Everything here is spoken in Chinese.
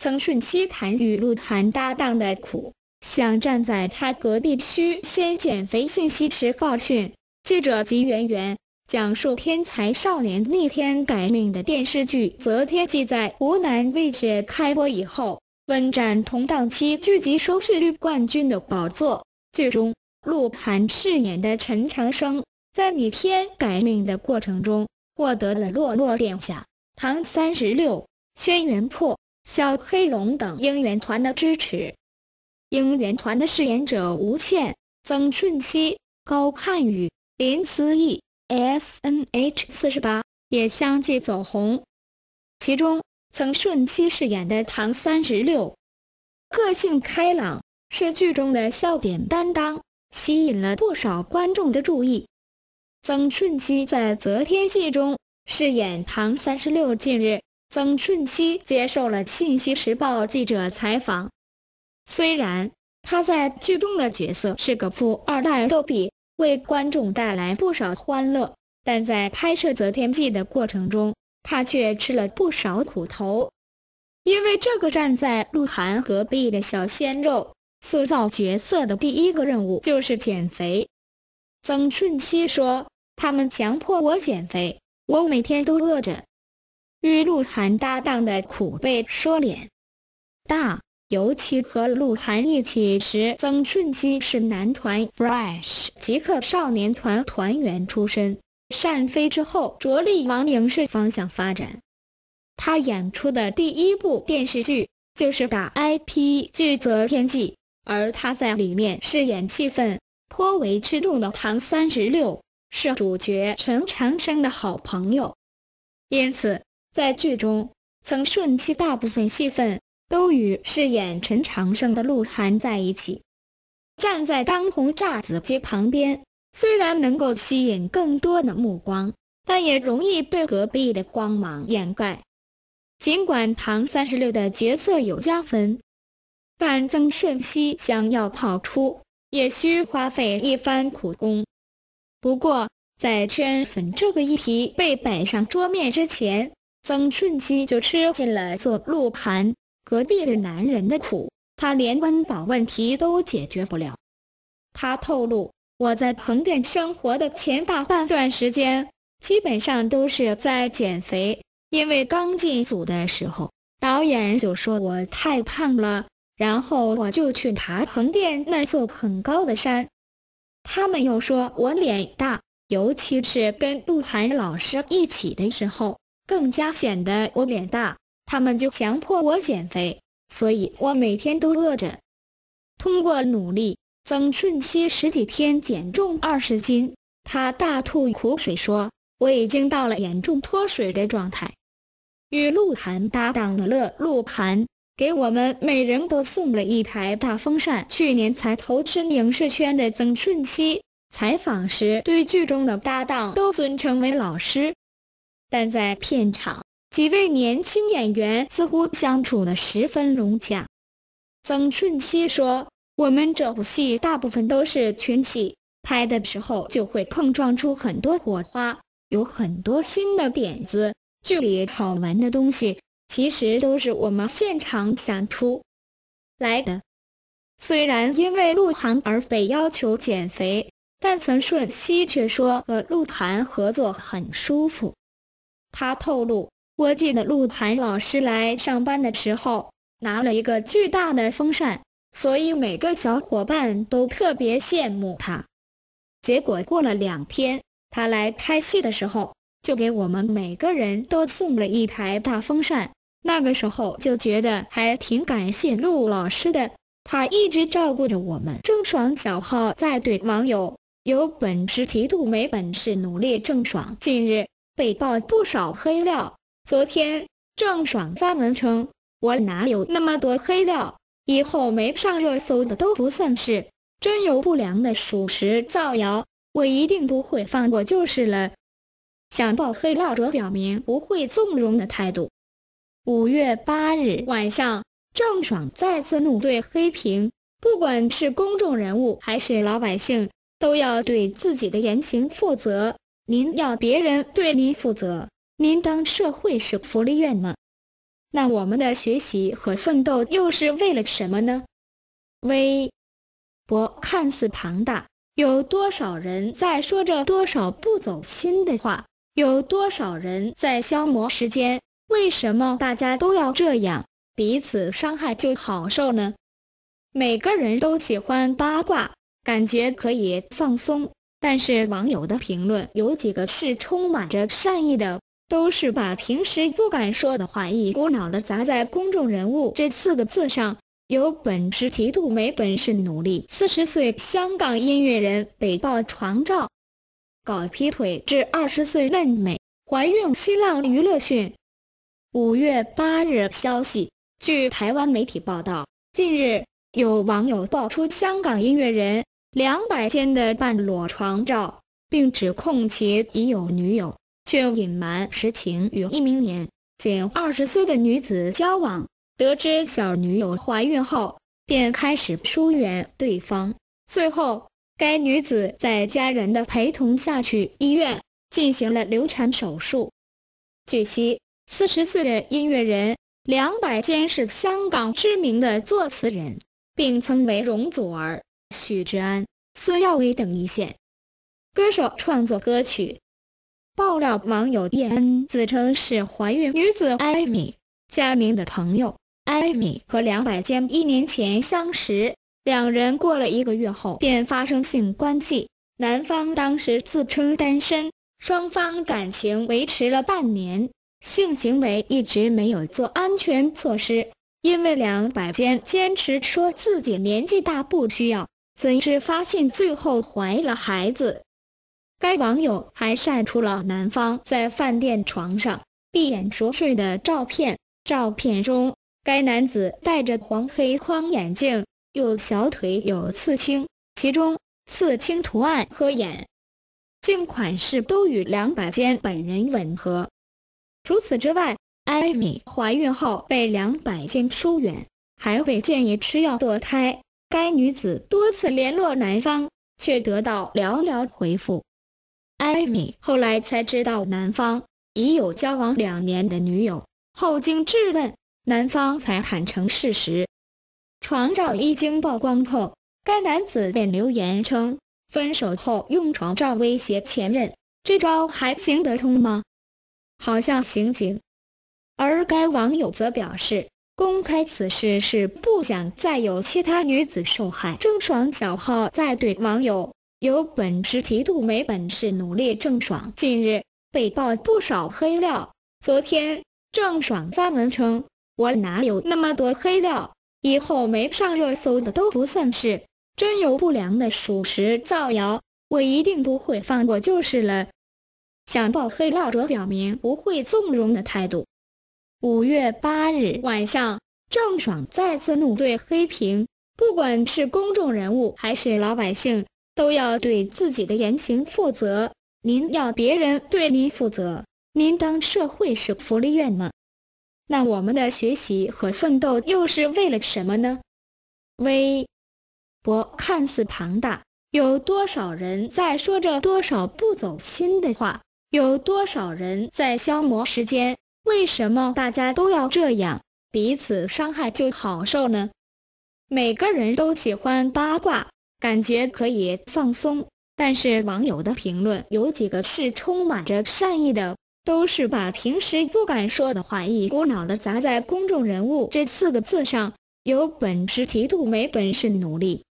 曾顺熙谈与鹿晗搭档的苦，向站在他隔壁需先减肥信息时报讯。记者吉圆圆讲述天才少年逆天改命的电视剧《择天记》在湖南卫视开播以后，稳占同档期剧集收视率冠军的宝座。剧中，鹿晗饰演的陈长生在逆天改命的过程中，获得了落落殿下、唐36、轩辕破、小黑龙等应援团的支持。应援团的饰演者吴倩、曾舜晞、高汉宇、林思义、SNH48 也相继走红。其中，曾舜晞饰演的唐36，个性开朗，是剧中的笑点担当，吸引了不少观众的注意。曾舜晞在《择天记》中饰演唐36。近日，曾舜晞接受了《信息时报》记者采访。虽然他在剧中的角色是个富二代逗比，为观众带来不少欢乐，但在拍摄《择天记》的过程中，他却吃了不少苦头。因为这个站在鹿晗隔壁的小鲜肉，塑造角色的第一个任务就是减肥。曾舜晞说：“他们强迫我减肥，我每天都饿着。”与鹿晗搭档的苦被说脸大，尤其和鹿晗一起时，曾舜晞是男团 Fresh 极客少年团团员出身，单飞之后着力往影视方向发展。他演出的第一部电视剧就是大 IP 剧《择天记》，而他在里面饰演戏份颇为吃重的唐36，是主角陈长生的好朋友。因此，在剧中，曾舜晞大部分戏份都与饰演陈长生的鹿晗在一起。站在当红炸子鸡旁边，虽然能够吸引更多的目光，但也容易被隔壁的光芒掩盖。尽管唐36的角色有加分，但曾舜晞想要跑出，也需花费一番苦功。不过，在圈粉这个议题被摆上桌面之前，曾舜晞就吃尽了做鹿晗隔壁的男人的苦，他连温饱问题都解决不了。他透露：“我在横店生活的前大半段时间，基本上都是在减肥。因为刚进组的时候，导演就说我太胖了，然后我就去爬横店那座很高的山。他们又说我脸大，尤其是跟鹿晗老师一起的时候，更加显得我脸大。他们就强迫我减肥，所以我每天都饿着。”通过努力，曾舜晞10几天减重20斤，他大吐苦水说：“我已经到了严重脱水的状态。”与鹿晗搭档的鹿晗给我们每人都送了一台大风扇。去年才投身影视圈的曾舜晞，采访时对剧中的搭档都尊称为老师，但在片场，几位年轻演员似乎相处得十分融洽。曾舜晞说：“我们这部戏大部分都是群戏，拍的时候就会碰撞出很多火花，有很多新的点子。剧里好玩的东西，其实都是我们现场想出来的。”虽然因为鹿晗而被要求减肥，但曾舜晞却说和鹿晗合作很舒服。他透露：“我记得鹿晗老师来上班的时候，拿了一个巨大的风扇，所以每个小伙伴都特别羡慕他。结果过了2天，他来拍戏的时候，就给我们每个人都送了一台大风扇。那个时候就觉得还挺感谢陆老师的，他一直照顾着我们。”郑爽小号在对网友：“有本事嫉妒，没本事努力。”郑爽近日被爆不少黑料。昨天，郑爽发文称：“我哪有那么多黑料？以后没上热搜的都不算是，真有不良的属实造谣，我一定不会放过就是了。”想爆黑料者表明不会纵容的态度。5月8日晚上，郑爽再次怒对黑屏：“不管是公众人物还是老百姓，都要对自己的言行负责。您要别人对您负责，您当社会是福利院吗？ 那我们的学习和奋斗又是为了什么呢？微博看似庞大，有多少人在说着多少不走心的话？有多少人在消磨时间？为什么大家都要这样，彼此伤害就好受呢？每个人都喜欢八卦，感觉可以放松，但是网友的评论有几个是充满着善意的，都是把平时不敢说的话一股脑的砸在公众人物这4个字上。有本事极度没本事努力，40岁香港音乐人被曝床照，搞劈腿至20岁嫩美怀孕。新浪娱乐讯5月8日消息，据台湾媒体报道，近日有网友爆出香港音乐人梁百坚的半裸床照，并指控其已有女友，却隐瞒实情与一名年仅20岁的女子交往。得知小女友怀孕后，便开始疏远对方。最后，该女子在家人的陪同下去医院进行了流产手术。据悉，40岁的音乐人梁百坚是香港知名的作词人，并曾为容祖儿、许志安、孙耀威等一线歌手创作歌曲。爆料网友叶恩自称是怀孕女子艾米佳明的朋友。艾米和梁百坚1年前相识，两人过了1个月后便发生性关系。男方当时自称单身，双方感情维持了半年，性行为一直没有做安全措施。因为梁百坚坚持说自己年纪大不需要，怎知发现最后怀了孩子。该网友还晒出了男方在饭店床上闭眼熟睡的照片，照片中该男子戴着黄黑框眼镜，右小腿有刺青，其中刺青图案和眼镜款式都与梁百坚本人吻合。除此之外，艾米怀孕后被梁百坚疏远，还被建议吃药堕胎。该女子多次联络男方，却得到寥寥回复。艾米后来才知道男方已有交往2年的女友，后经质问，男方才坦诚事实。床照一经曝光后，该男子便留言称，分手后用床照威胁前任，这招还行得通吗？好像行刑。而该网友则表示，公开此事是不想再有其他女子受害。郑爽小号在对网友有本事极度没本事努力。郑爽近日被爆不少黑料，昨天郑爽发文称，我哪有那么多黑料，以后没上热搜的都不算是，真有不良的属实造谣，我一定不会放过就是了。想爆黑料者表明不会纵容的态度。5月8日晚上，郑爽再次怒对黑屏，不管是公众人物还是老百姓，都要对自己的言行负责。您要别人对您负责，您当社会是福利院吗？那我们的学习和奋斗又是为了什么呢？微博看似庞大，有多少人在说着多少不走心的话？有多少人在消磨时间？为什么大家都要这样，彼此伤害就好受呢？每个人都喜欢八卦，感觉可以放松，但是网友的评论有几个是充满着善意的，都是把平时不敢说的话一股脑的砸在公众人物这4个字上。有本事极度没本事努力